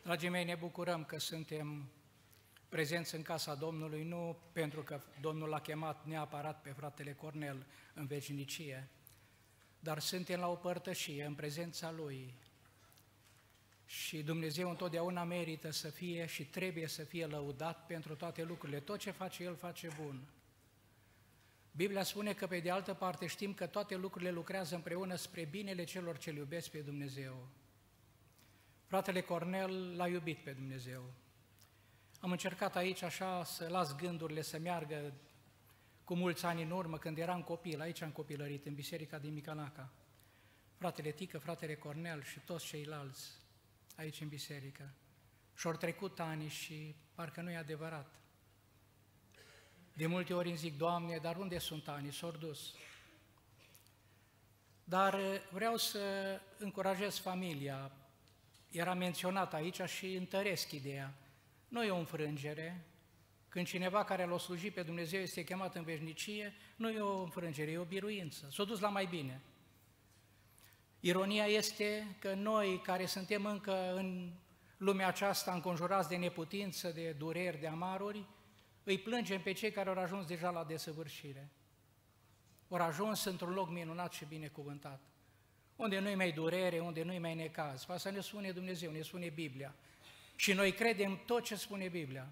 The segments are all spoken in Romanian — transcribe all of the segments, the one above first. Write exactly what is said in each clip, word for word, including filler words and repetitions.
Dragii mei, ne bucurăm că suntem prezenți în casa Domnului, nu pentru că Domnul l-a chemat neapărat pe fratele Cornel în veșnicie, dar suntem la o părtășie în prezența Lui. Și Dumnezeu întotdeauna merită să fie și trebuie să fie lăudat pentru toate lucrurile. Tot ce face El face bun. Biblia spune că pe de altă parte știm că toate lucrurile lucrează împreună spre binele celor ce iubesc pe Dumnezeu. Fratele Cornel l-a iubit pe Dumnezeu. Am încercat aici așa să las gândurile să meargă cu mulți ani în urmă, când eram copil, aici am copilărit, în biserica din Micanaca. Fratele Tică, fratele Cornel și toți ceilalți aici în biserică. Și-au trecut ani și parcă nu e adevărat. De multe ori îmi zic, Doamne, dar unde sunt ani? S-au dus. Dar vreau să încurajez familia. Era menționat aici și întăresc ideea. Nu e o înfrângere. Când cineva care l-a slujit pe Dumnezeu este chemat în veșnicie, nu e o înfrângere, e o biruință. S-a dus la mai bine. Ironia este că noi, care suntem încă în lumea aceasta înconjurați de neputință, de dureri, de amaruri, îi plângem pe cei care au ajuns deja la desăvârșire. Au ajuns într-un loc minunat și binecuvântat, unde nu-i mai durere, unde nu-i mai necaz. Asta ne spune Dumnezeu, ne spune Biblia. Și noi credem tot ce spune Biblia.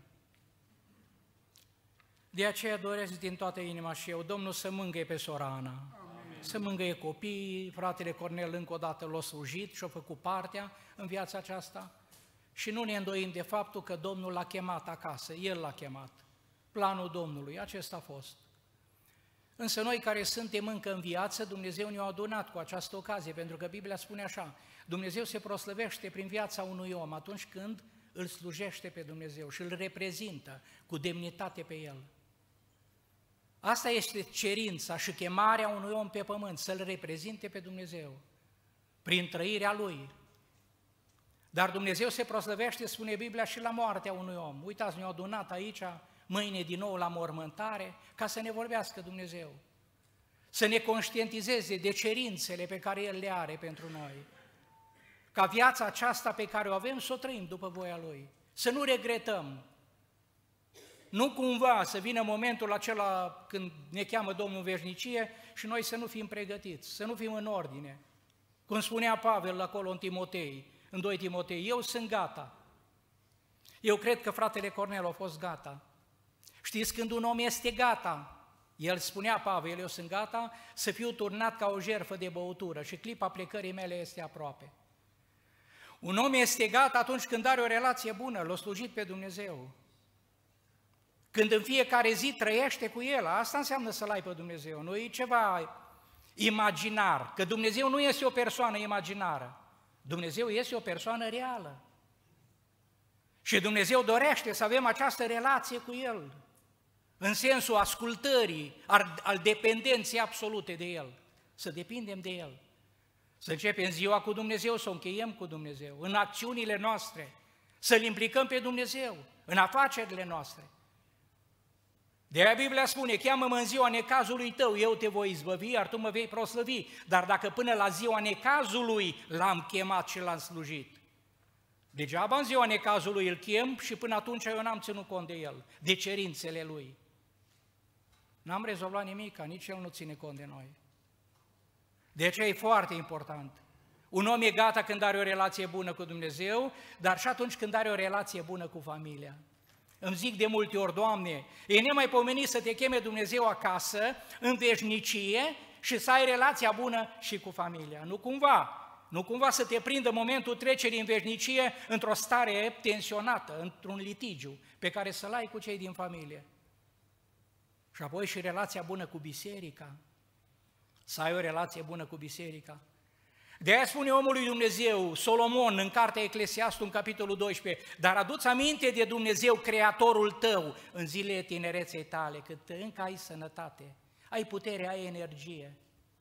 De aceea doresc din toată inima și eu, Domnul să mângâie pe sora Ana, Amin. Să mângâie copiii, fratele Cornel încă o dată l-a slujit și a făcut partea în viața aceasta și nu ne îndoim de faptul că Domnul l-a chemat acasă, El l-a chemat. Planul Domnului, acesta a fost. Însă noi care suntem încă în viață, Dumnezeu ne-a adunat cu această ocazie, pentru că Biblia spune așa, Dumnezeu se proslăvește prin viața unui om atunci când îl slujește pe Dumnezeu și îl reprezintă cu demnitate pe El. Asta este cerința și chemarea unui om pe pământ, să-L reprezinte pe Dumnezeu, prin trăirea Lui. Dar Dumnezeu se proslăvește, spune Biblia, și la moartea unui om. Uitați, ne-au adunat aici, mâine din nou la mormântare, ca să ne vorbească Dumnezeu, să ne conștientizeze de cerințele pe care El le are pentru noi, ca viața aceasta pe care o avem să o trăim după voia Lui, să nu regretăm, nu cumva să vină momentul acela când ne cheamă Domnul în veșnicie și noi să nu fim pregătiți, să nu fim în ordine. Cum spunea Pavel acolo în Timotei, în doi Timotei, eu sunt gata. Eu cred că fratele Cornel a fost gata. Știți când un om este gata? El spunea, Pavel, eu sunt gata să fiu turnat ca o jertfă de băutură și clipa plecării mele este aproape. Un om este gata atunci când are o relație bună, l-a slujit pe Dumnezeu. Când în fiecare zi trăiește cu El, asta înseamnă să-L ai pe Dumnezeu, nu e ceva imaginar, că Dumnezeu nu este o persoană imaginară, Dumnezeu este o persoană reală. Și Dumnezeu dorește să avem această relație cu El, în sensul ascultării, al, al dependenței absolute de El, să depindem de El, să începem ziua cu Dumnezeu, să o încheiem cu Dumnezeu, în acțiunile noastre, să-L implicăm pe Dumnezeu, în afacerile noastre. De aia Biblia spune, cheamă-mă în ziua necazului tău, eu te voi izbăvi, iar tu mă vei proslăvi, dar dacă până la ziua necazului l-am chemat și l-am slujit, degeaba în ziua necazului îl chem și până atunci eu n-am ținut cont de el, de cerințele lui. N-am rezolvat nimic, nici el nu ține cont de noi. De aceea e foarte important. Un om e gata când are o relație bună cu Dumnezeu, dar și atunci când are o relație bună cu familia. Îmi zic de multe ori, Doamne, e nemaipomenit să te cheme Dumnezeu acasă, în veșnicie, și să ai relația bună și cu familia. Nu cumva, nu cumva să te prindă momentul trecerii în veșnicie într-o stare tensionată, într-un litigiu, pe care să-l ai cu cei din familie. Și apoi și relația bună cu biserica, să ai o relație bună cu biserica. De aia spune omul lui Dumnezeu, Solomon, în cartea Eclesiastul, în capitolul doisprezece, dar adu-ți aminte de Dumnezeu, Creatorul tău, în zilele tinereței tale, cât încă ai sănătate, ai putere, ai energie.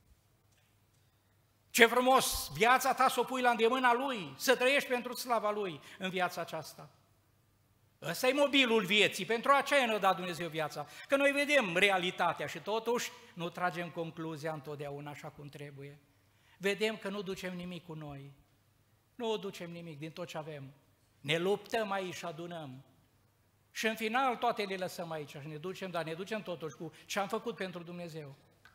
Ce frumos, viața ta să o pui la îndemâna Lui, să trăiești pentru slava Lui în viața aceasta. Ăsta e mobilul vieții, pentru aceea ne-a dat Dumnezeu viața, că noi vedem realitatea și totuși nu tragem concluzia întotdeauna așa cum trebuie. Vedem că nu ducem nimic cu noi, nu o ducem nimic din tot ce avem. Ne luptăm aici și adunăm. Și în final toate le lăsăm aici și ne ducem, dar ne ducem totuși cu ce am făcut pentru Dumnezeu.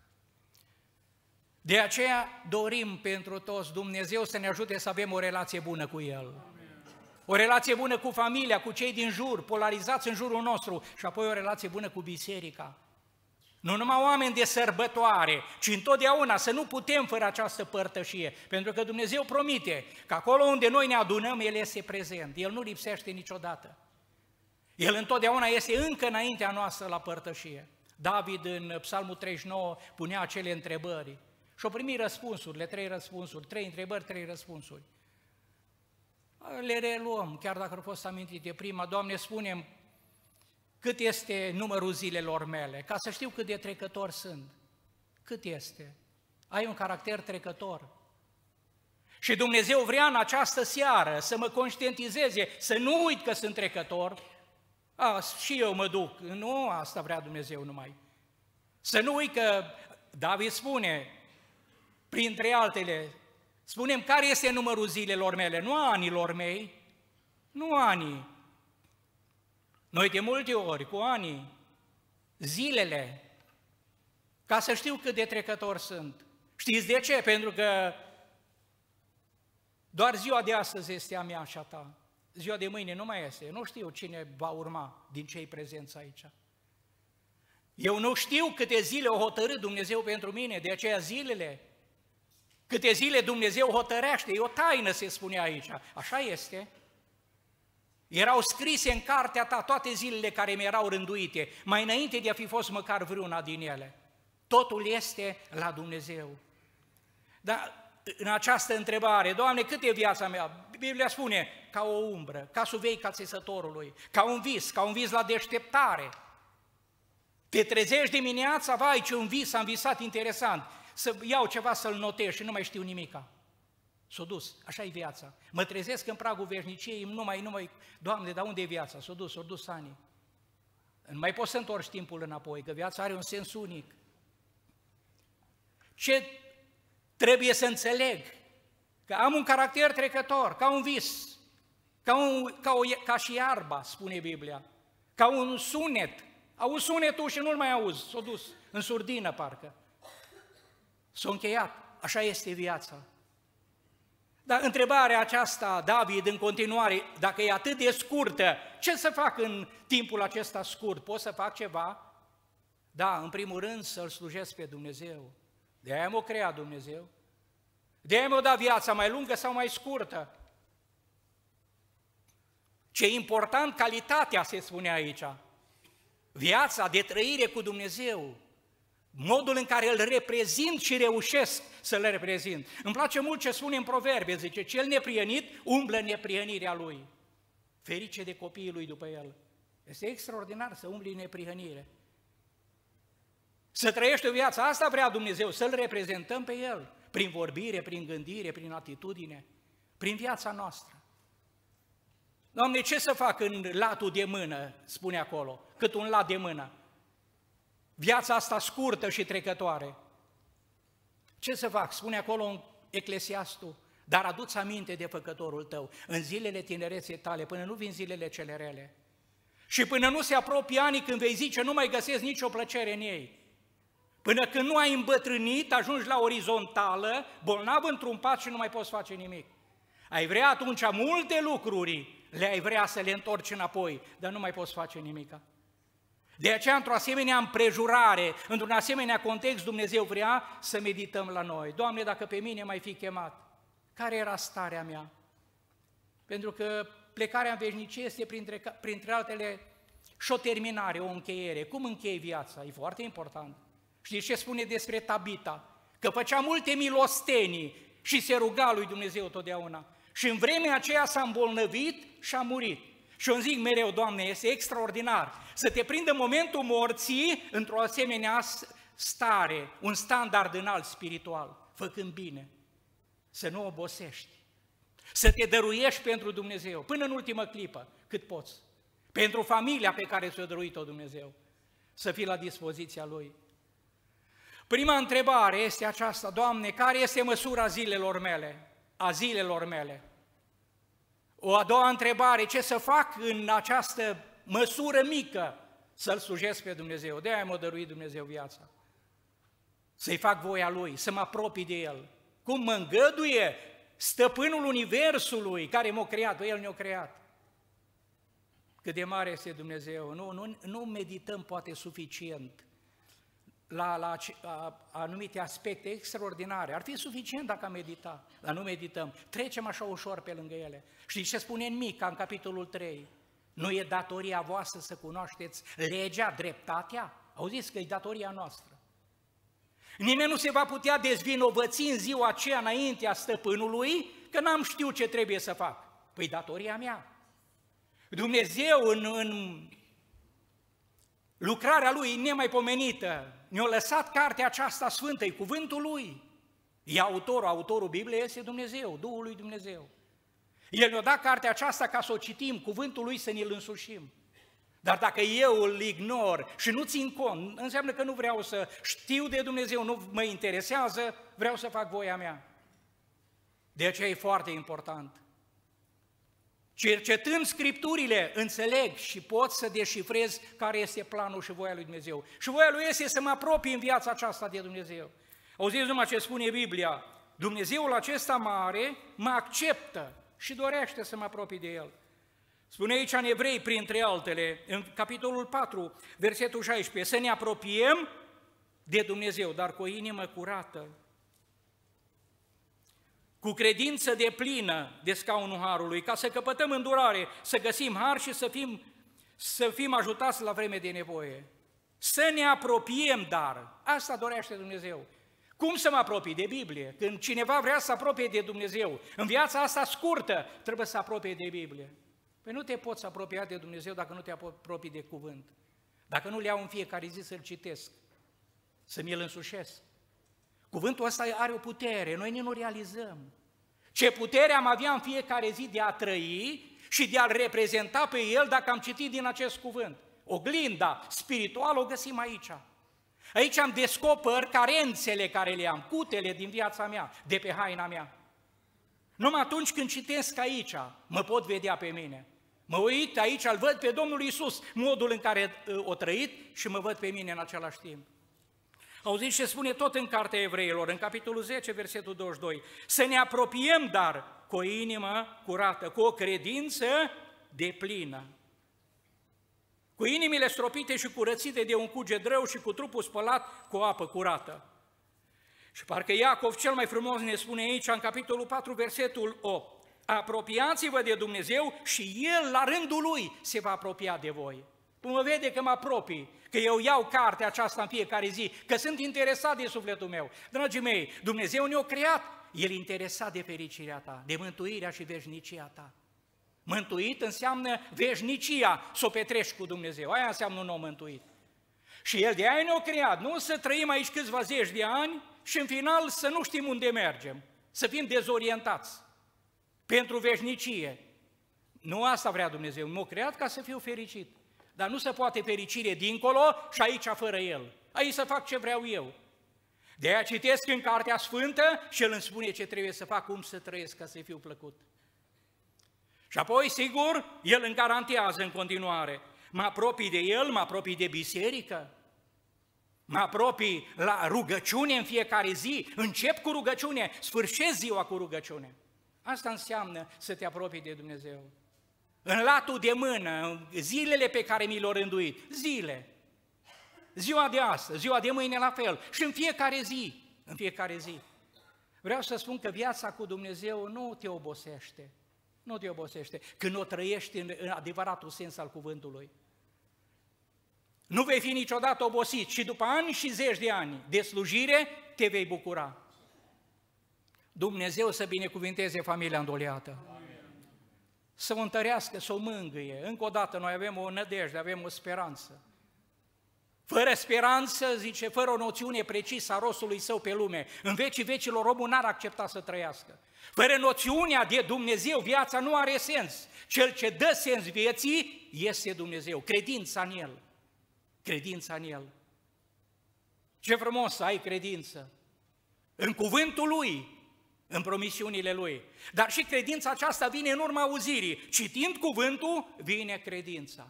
De aceea dorim pentru toți Dumnezeu să ne ajute să avem o relație bună cu El. O relație bună cu familia, cu cei din jur, polarizați în jurul nostru și apoi o relație bună cu biserica. Nu numai oameni de sărbătoare, ci întotdeauna să nu putem fără această părtășie, pentru că Dumnezeu promite că acolo unde noi ne adunăm, El este prezent, El nu lipsește niciodată. El întotdeauna este încă înaintea noastră la părtășie. David în Psalmul treizeci și nouă punea acele întrebări și-o primi răspunsurile, trei răspunsuri, trei întrebări, trei răspunsuri. Le reluăm, chiar dacă au fost amintite. Prima, Doamne, spune-mi cât este numărul zilelor mele, ca să știu cât de trecător sunt. Cât este? Ai un caracter trecător. Și Dumnezeu vrea în această seară să mă conștientizeze, să nu uit că sunt trecător. A, și eu mă duc. Nu, asta vrea Dumnezeu numai. Să nu uit că David spune, printre altele, spunem care este numărul zilelor mele, nu anilor mei, nu anii. Noi de multe ori, cu anii, zilele, ca să știu cât de trecători sunt. Știți de ce? Pentru că doar ziua de astăzi este a mea și a ta. Ziua de mâine nu mai este. Nu știu cine va urma din cei prezenți aici. Eu nu știu câte zile o hotărât Dumnezeu pentru mine, de aceea zilele, câte zile Dumnezeu hotărește, e o taină, se spune aici. Așa este. Erau scrise în cartea ta toate zilele care mi erau rânduite, mai înainte de a fi fost măcar vreuna din ele. Totul este la Dumnezeu. Dar în această întrebare, Doamne, cât e viața mea? Biblia spune, ca o umbră, ca suveica țesătorului, ca un vis, ca un vis la deșteptare. Te trezești dimineața, vai, ce un vis, am visat interesant, să iau ceva să-l notez și nu mai știu nimica. S-a dus, așa e viața. Mă trezesc în pragul veșniciei, nu mai, nu mai, Doamne, dar unde e viața? S-a dus, s-a dus anii. Nu mai poți să întorci timpul înapoi, că viața are un sens unic. Ce trebuie să înțeleg? Că am un caracter trecător, ca un vis, ca, un, ca, o, ca și iarba, spune Biblia, ca un sunet. Auzi sunetul și nu-l mai auzi, s-a dus, în surdină parcă. S-a încheiat, așa este viața. Dar întrebarea aceasta, David, în continuare, dacă e atât de scurtă, ce să fac în timpul acesta scurt? Pot să fac ceva? Da, în primul rând să-L slujesc pe Dumnezeu. De-aia m-a creat Dumnezeu. De-aia mi-a dat viața mai lungă sau mai scurtă. Ce important, calitatea, se spune aici. Viața de trăire cu Dumnezeu. Modul în care îl reprezint și reușesc să-l reprezint. Îmi place mult ce spune în Proverbe, zice, cel neprienit umblă în neprihănirea lui. Ferice de copiii lui după el. Este extraordinar să umbli în neprihănire. Să trăiești o viață, asta vrea Dumnezeu, să-L reprezentăm pe El, prin vorbire, prin gândire, prin atitudine, prin viața noastră. Doamne, ce să fac în latul de mână, spune acolo, cât un lat de mână? Viața asta scurtă și trecătoare. Ce să fac? Spune acolo în Eclesiastul, dar adu-ți aminte de făcătorul tău în zilele tinereței tale, până nu vin zilele cele rele. Și până nu se apropie anii când vei zice, nu mai găsesc nicio plăcere în ei. Până când nu ai îmbătrânit, ajungi la orizontală, bolnav într-un pat și nu mai poți face nimic. Ai vrea atunci multe lucruri, le-ai vrea să le întorci înapoi, dar nu mai poți face nimica. De aceea, într-o asemenea împrejurare, într-un asemenea context, Dumnezeu vrea să medităm la noi. Doamne, dacă pe mine m-ai fi chemat, care era starea mea? Pentru că plecarea în veșnicie este, printre, printre altele, și o terminare, o încheiere. Cum închei viața? E foarte important. Știți ce spune despre Tabita? Că făcea multe milostenii și se ruga lui Dumnezeu totdeauna. Și în vremea aceea s-a îmbolnăvit și a murit. Și eu îmi zic mereu, Doamne, este extraordinar să te prindă momentul morții într-o asemenea stare, un standard înalt spiritual, făcând bine, să nu obosești, să te dăruiești pentru Dumnezeu, până în ultimă clipă, cât poți, pentru familia pe care ți-o dăruit-o Dumnezeu, să fii la dispoziția Lui. Prima întrebare este aceasta, Doamne, care este măsura zilelor mele, a zilelor mele? O a doua întrebare, ce să fac în această măsură mică să-L slujesc pe Dumnezeu? De-aia m-a dăruit Dumnezeu viața. Să-i fac voia Lui, să mă apropii de El. Cum mă îngăduie Stăpânul Universului care m-a creat, El ne-a creat. Cât de mare este Dumnezeu. Nu, nu, nu medităm poate suficient la, la, la anumite aspecte extraordinare. Ar fi suficient dacă am medita, dar nu medităm. Trecem așa ușor pe lângă ele. Știți ce spune în Mica, în capitolul trei? Nu e datoria voastră să cunoașteți legea, dreptatea? Auziți că e datoria noastră. Nimeni nu se va putea dezvinovăți în ziua aceea înaintea stăpânului că n-am știut ce trebuie să fac. Păi datoria mea. Dumnezeu în, în lucrarea Lui nemaipomenită ne-a lăsat cartea aceasta sfântă, e cuvântul Lui. E autorul, autorul Bibliei este Dumnezeu, Duhul lui Dumnezeu. El ne-a dat cartea aceasta ca să o citim, cuvântul Lui să ne-l însușim. Dar dacă eu îl ignor și nu țin cont, înseamnă că nu vreau să știu de Dumnezeu, nu mă interesează, vreau să fac voia mea. De aceea e foarte important. Cercetând Scripturile, înțeleg și pot să deșifrez care este planul și voia lui Dumnezeu. Și voia Lui este să mă apropii în viața aceasta de Dumnezeu. Auziți numai ce spune Biblia, Dumnezeul acesta mare mă acceptă și dorește să mă apropii de El. Spune aici în Evrei, printre altele, în capitolul patru, versetul șaisprezece, să ne apropiem de Dumnezeu, dar cu o inimă curată, cu credință deplină de scaunul Harului, ca să căpătăm îndurare, să găsim har și să fim, să fim ajutați la vreme de nevoie. Să ne apropiem, dar, asta dorește Dumnezeu. Cum să mă apropii? De Biblie. Când cineva vrea să apropie de Dumnezeu, în viața asta scurtă, trebuie să apropie de Biblie. Păi nu te poți apropia de Dumnezeu dacă nu te apropii de cuvânt. Dacă nu le iau în fiecare zi să-l citesc, să mi-l însușesc. Cuvântul ăsta are o putere, noi nu realizăm. Ce putere am avea în fiecare zi de a trăi și de a-L reprezenta pe El dacă am citit din acest cuvânt. Oglinda spirituală o găsim aici. Aici am descoper carențele care le am, cutele din viața mea, de pe haina mea. Numai atunci când citesc aici, mă pot vedea pe mine. Mă uit aici, îl văd pe Domnul Iisus, modul în care o trăit și mă văd pe mine în același timp. Auziți ce spune tot în Cartea Evreilor, în capitolul zece, versetul douăzeci și doi. Să ne apropiem, dar, cu o inimă curată, cu o credință deplină. Cu inimile stropite și curățite de un cuget rău și cu trupul spălat cu apă curată. Și parcă Iacov cel mai frumos ne spune aici, în capitolul patru, versetul opt. Apropiați-vă de Dumnezeu și El, la rândul Lui, se va apropia de voi. Cum mă vede că mă apropii, că eu iau cartea aceasta în fiecare zi, că sunt interesat de sufletul meu. Dragii mei, Dumnezeu ne-a creat, El e interesat de fericirea ta, de mântuirea și veșnicia ta. Mântuit înseamnă veșnicia, să o petrești cu Dumnezeu, aia înseamnă un om mântuit. Și El de aia ne-a creat, nu să trăim aici câțiva zeci de ani și în final să nu știm unde mergem, să fim dezorientați pentru veșnicie. Nu asta vrea Dumnezeu, m-a creat ca să fiu fericit. Dar nu se poate fericire dincolo și aici fără El. Aici să fac ce vreau eu. De aia citesc în Cartea Sfântă și El îmi spune ce trebuie să fac, cum să trăiesc ca să fiu plăcut. Și apoi, sigur, El îmi garantează în continuare. Mă apropii de El, mă apropii de biserică, mă apropii la rugăciune în fiecare zi, încep cu rugăciune, sfârșesc ziua cu rugăciune. Asta înseamnă să te apropii de Dumnezeu. În latul de mână, zilele pe care mi le-au rânduit, zile, ziua de astăzi, ziua de mâine la fel și în fiecare zi, în fiecare zi. Vreau să spun că viața cu Dumnezeu nu te obosește, nu te obosește, când o trăiești în, în adevăratul sens al cuvântului. Nu vei fi niciodată obosit și după ani și zeci de ani de slujire te vei bucura. Dumnezeu să binecuvinteze familia îndoliată. Să o întărească, să o mângâie. Încă o dată, noi avem o nădejde, avem o speranță. Fără speranță, zice, fără o noțiune precisă a rostului său pe lume, în vecii vecilor omul n-ar accepta să trăiască. Fără noțiunea de Dumnezeu, viața nu are sens. Cel ce dă sens vieții este Dumnezeu, credința în El. Credința în El. Ce frumos să ai credință în cuvântul Lui, în promisiunile Lui. Dar și credința aceasta vine în urma auzirii. Citind cuvântul, vine credința.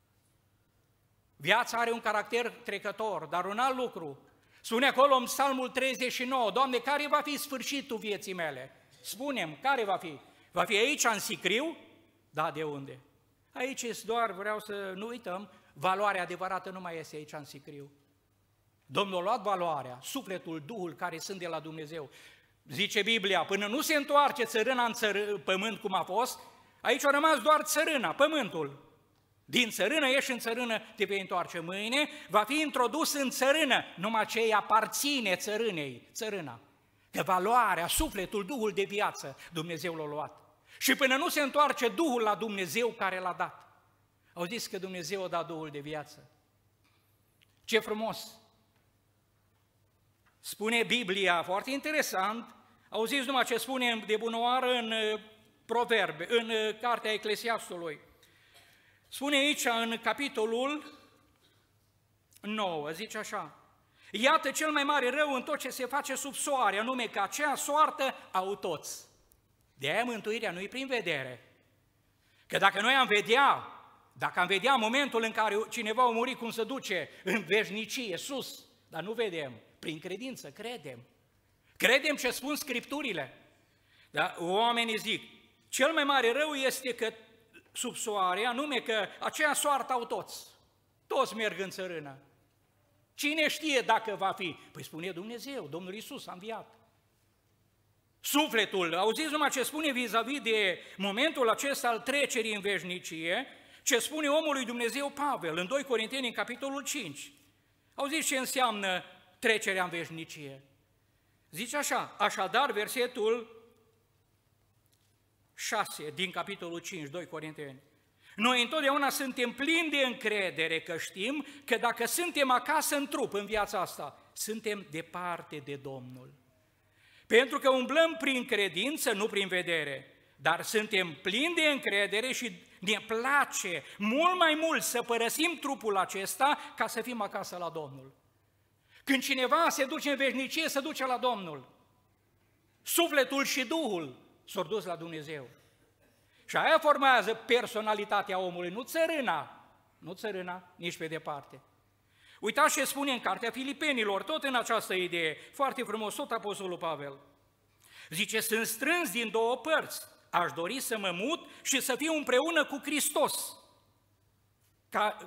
Viața are un caracter trecător, dar un alt lucru. Spune acolo în Psalmul treizeci și nouă, Doamne, care va fi sfârșitul vieții mele? Spune-mi, care va fi? Va fi aici în sicriu? Da, de unde? Aici este doar, vreau să nu uităm, valoarea adevărată nu mai este aici în sicriu. Domnul a luat valoarea, sufletul, Duhul care sunt de la Dumnezeu. Zice Biblia, până nu se întoarce țărâna în țărâ, pământ cum a fost, aici a rămas doar țărâna, pământul. Din țărână ieși în țărână, te vei întoarce mâine, va fi introdus în țărână, numai ce îi aparține țărânei, țărâna. Că valoarea, sufletul, Duhul de viață, Dumnezeu l-a luat. Și până nu se întoarce Duhul la Dumnezeu care l-a dat. Au zis că Dumnezeu a dat Duhul de viață. Ce frumos! Spune Biblia, foarte interesant, auziți numai ce spune de bunăoară în Proverbe, în cartea Eclesiastului. Spune aici în capitolul nouă, zice așa, iată cel mai mare rău în tot ce se face sub soare, anume că aceea soartă au toți. De aia mântuirea nu-i prin vedere. Că dacă noi am vedea, dacă am vedea momentul în care cineva a murit, cum se duce în veșnicie, sus, dar nu vedem, prin credință, credem. Credem ce spun Scripturile. Dar oamenii zic, cel mai mare rău este că sub soare, anume că aceea soartă au toți. Toți merg în țărână. Cine știe dacă va fi? Păi spune Dumnezeu, Domnul Iisus a înviat. Sufletul, auziți numai ce spune vis-a-vis de momentul acesta al trecerii în veșnicie, ce spune omul lui Dumnezeu Pavel în doi Corinteni, în capitolul cinci. Auziți ce înseamnă trecerea în veșnicie? Zice așa, așadar, versetul șase din capitolul cinci, doi Corinteni. Noi întotdeauna suntem plini de încredere că știm că dacă suntem acasă în trup în viața asta, suntem departe de Domnul. Pentru că umblăm prin credință, nu prin vedere, dar suntem plini de încredere și ne place mult mai mult să părăsim trupul acesta ca să fim acasă la Domnul. Când cineva se duce în veșnicie, se duce la Domnul. Sufletul și Duhul s-au dus la Dumnezeu. Și aia formează personalitatea omului, nu țărâna, nu țărâna, nici pe departe. Uitați ce spune în cartea Filipenilor, tot în această idee, foarte frumos, tot Apostolul Pavel. Zice, sunt strâns din două părți, aș dori să mă mut și să fiu împreună cu Hristos. Ca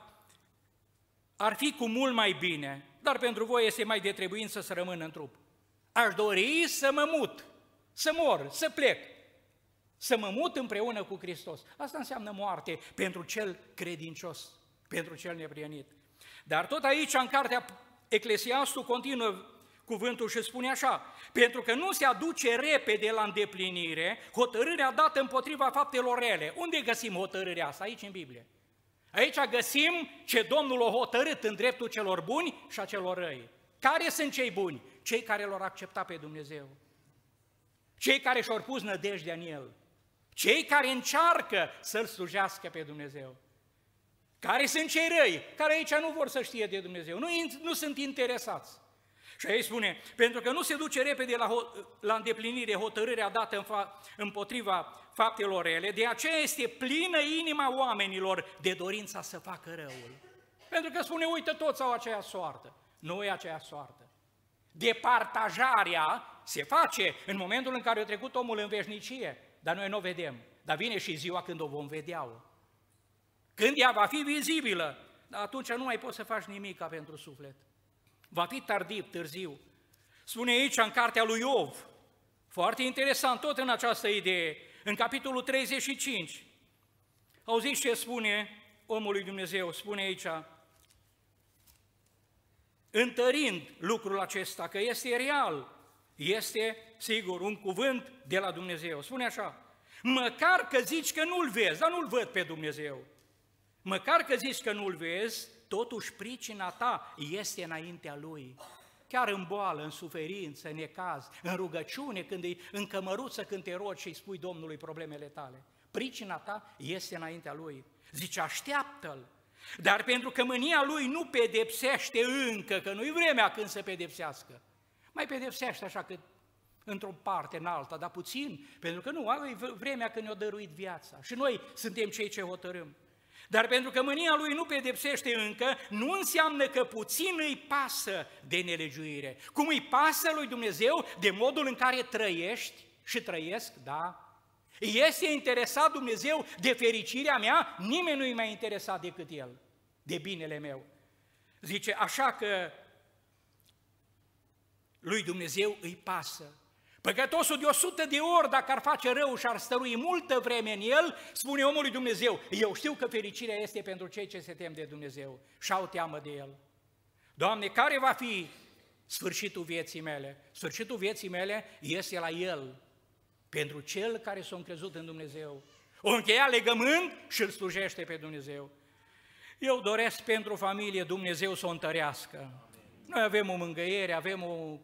ar fi cu mult mai bine, dar pentru voi este mai de trebuință să rămân în trup. Aș dori să mă mut, să mor, să plec, să mă mut împreună cu Hristos. Asta înseamnă moarte pentru cel credincios, pentru cel neprienit. Dar tot aici, în cartea Eclesiastul, continuă cuvântul și spune așa, pentru că nu se aduce repede la îndeplinire hotărârea dată împotriva faptelor rele. Unde găsim hotărârea asta? Aici în Biblie. Aici găsim ce Domnul a hotărât în dreptul celor buni și a celor răi. Care sunt cei buni? Cei care l-au acceptat pe Dumnezeu. Cei care și-au pus nădejdea în El. Cei care încearcă să-L slujească pe Dumnezeu. Care sunt cei răi? Care aici nu vor să știe de Dumnezeu. Nu, nu sunt interesați. Și aici spune, pentru că nu se duce repede la, la îndeplinire hotărârea dată în fa, împotriva faptelor rele, de aceea este plină inima oamenilor de dorința să facă răul. Pentru că spune, uite, toți au aceea soartă. Nu e aceea soartă. Departajarea se face în momentul în care a trecut omul în veșnicie, dar noi nu o vedem. Dar vine și ziua când o vom vedea-o. Când ea va fi vizibilă, dar atunci nu mai poți să faci nimic pentru suflet. Va fi tardiv, târziu. Spune aici în cartea lui Iov, foarte interesant, tot în această idee, în capitolul treizeci și cinci. Auziți ce spune omul lui Dumnezeu? Spune aici, întărind lucrul acesta, că este real, este, sigur, un cuvânt de la Dumnezeu. Spune așa, măcar că zici că nu-L vezi, dar nu-L văd pe Dumnezeu. Măcar că zici că nu-L vezi, totuși pricina ta este înaintea Lui. Chiar în boală, în suferință, în necaz, în rugăciune, când e în cămăruță, când te rogi și îi spui Domnului problemele tale. Pricina ta este înaintea Lui. Zice, așteaptă-L. Dar pentru că mânia Lui nu pedepsește încă, că nu-i vremea când să pedepsească, mai pedepsește așa cât într-o parte, în alta, dar puțin, pentru că nu, e vremea când ne-a dăruit viața și noi suntem cei ce hotărâm. Dar pentru că mânia lui nu pedepsește încă, nu înseamnă că puțin îi pasă de nelegiuire. Cum îi pasă lui Dumnezeu de modul în care trăiești și trăiesc, da? Este interesat Dumnezeu de fericirea mea? Nimeni nu e mai interesat decât El, de binele meu. Zice, așa că lui Dumnezeu îi pasă. Păcătosul de o sută de ori, dacă ar face rău și ar stărui multă vreme în el, spune omul lui Dumnezeu, eu știu că fericirea este pentru cei ce se tem de Dumnezeu și au teamă de El. Doamne, care va fi sfârșitul vieții mele? Sfârșitul vieții mele este la El, pentru cel care s-a încrezut în Dumnezeu. O încheia legământ și îl slujește pe Dumnezeu. Eu doresc pentru familie Dumnezeu să o întărească. Noi avem o mângâiere, avem o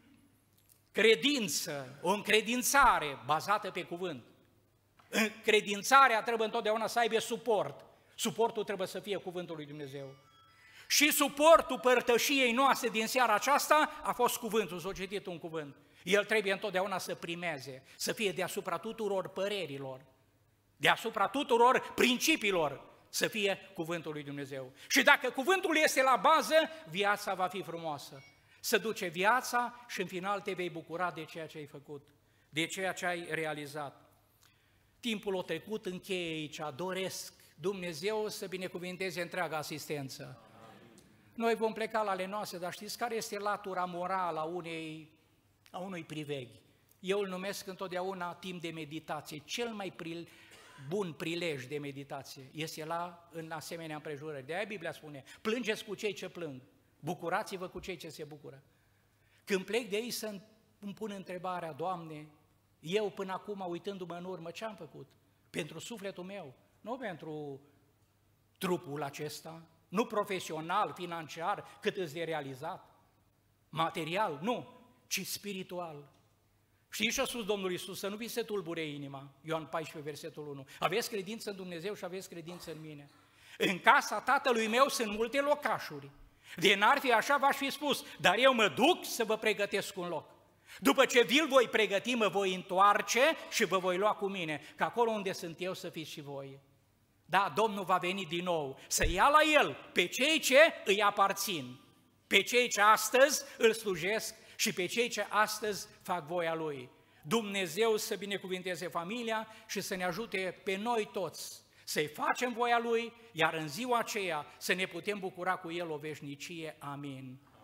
credință, o încredințare bazată pe cuvânt. Încredințarea trebuie întotdeauna să aibă suport. Suportul trebuie să fie cuvântul lui Dumnezeu. Și suportul părtășiei noastre din seara aceasta a fost cuvântul, s-a citit un cuvânt. El trebuie întotdeauna să primeze, să fie deasupra tuturor părerilor, deasupra tuturor principiilor, să fie cuvântul lui Dumnezeu. Și dacă cuvântul este la bază, viața va fi frumoasă. Să duce viața și în final te vei bucura de ceea ce ai făcut, de ceea ce ai realizat. Timpul a trecut, încheie aici, doresc Dumnezeu să binecuvinteze întreaga asistență. Noi vom pleca la ale noastre, dar știți care este latura morală a, unei, a unui priveghi? Eu îl numesc întotdeauna timp de meditație, cel mai pril, bun prilej de meditație este la în asemenea împrejurări. De-aia Biblia spune, plângeți cu cei ce plâng, bucurați-vă cu cei ce se bucură. Când plec de aici să îmi pun întrebarea, Doamne, eu până acum, uitându-mă în urmă, ce am făcut? Pentru sufletul meu, nu pentru trupul acesta, nu profesional, financiar, cât îți de realizat, material, nu, ci spiritual. Știți ce a spus Domnul Iisus? Să nu vi se tulbure inima, Ioan paisprezece, versetul unu. Aveți credință în Dumnezeu și aveți credință în mine. În casa Tatălui meu sunt multe locașuri. De n-ar fi așa, v-aș fi spus, dar eu mă duc să vă pregătesc un loc. După ce vi-l voi pregăti, mă voi întoarce și vă voi lua cu mine, că acolo unde sunt eu să fiți și voi. Da, Domnul va veni din nou să ia la El pe cei ce îi aparțin, pe cei ce astăzi îl slujesc și pe cei ce astăzi fac voia Lui. Dumnezeu să binecuvinteze familia și să ne ajute pe noi toți să-i facem voia Lui, iar în ziua aceea să ne putem bucura cu El o veșnicie. Amin.